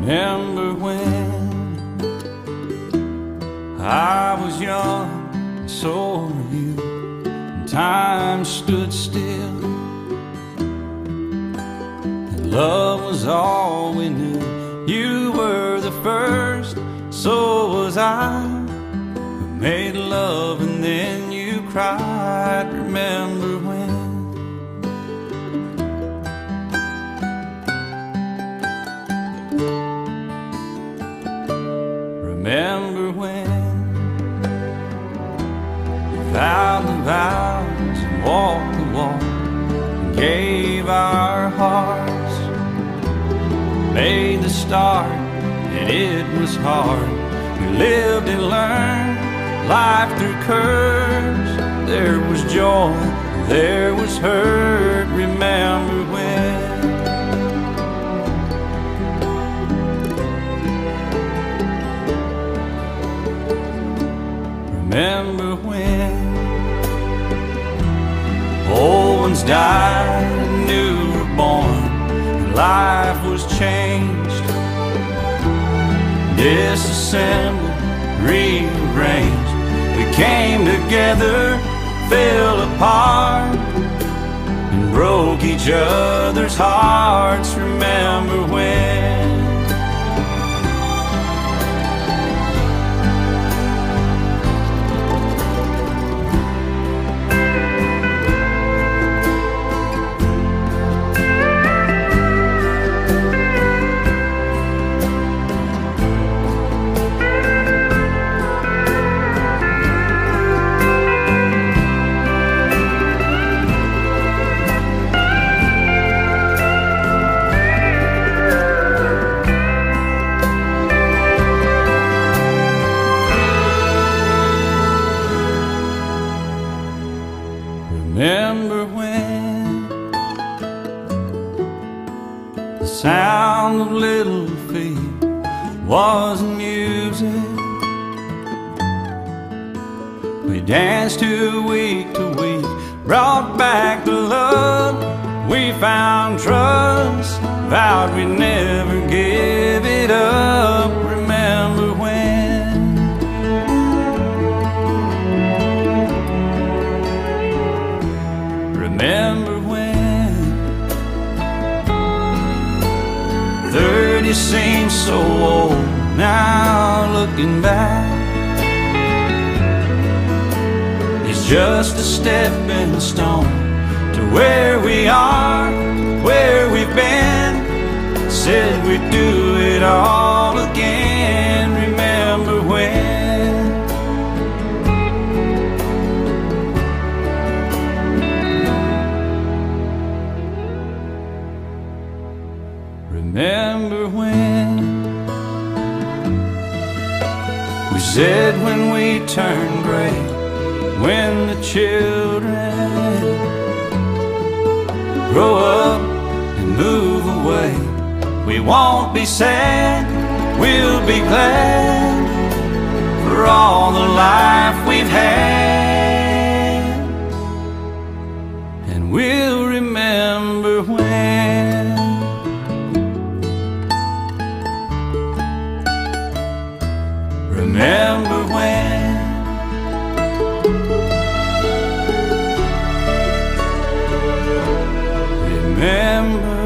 Remember when I was young and so were you, and time stood still, and love was all we knew. You were the first, so was I, who made love and then you cried. Remember when? Remember when we vowed the vows and walked the walk and gave our hearts, made the start and it was hard. We lived and learned life through curves. There was joy, there was hurt. Remember when? Remember when old ones died and new were born, and life was changed, disassembled, rearranged. We came together, fell apart, and broke each other's hearts. Remember when? Remember when the sound of little feet was music? We danced to week, brought back the love. We found trust, vowed we'd never give it up. Remember when? Remember when 30 seems so old now, looking back. It's just a stepping stone to where we are, where we've been. Said we'd do it all again. Remember when? Remember when we said when we turn gray, when the children grow up and move away, we won't be sad, we'll be glad for all the life we've had. And we'll remember when. Remember when? Remember